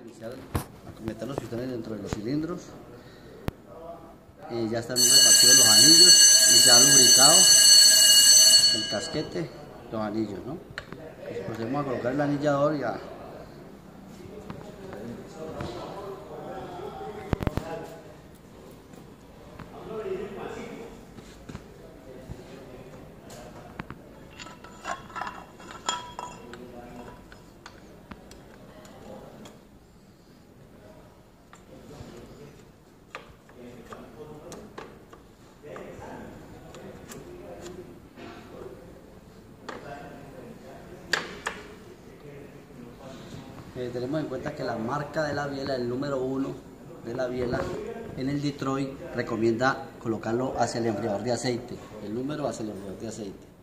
Iniciar a meter los pistones dentro de los cilindros. Ya están repartidos los anillos y se ha lubricado el casquete, los anillos, ¿no? Pues procedemos a colocar el anillador ya. Tenemos en cuenta que la marca de la biela, el número 1 de la biela en el Detroit, recomienda colocarlo hacia el enfriador de aceite, el número hacia el enfriador de aceite.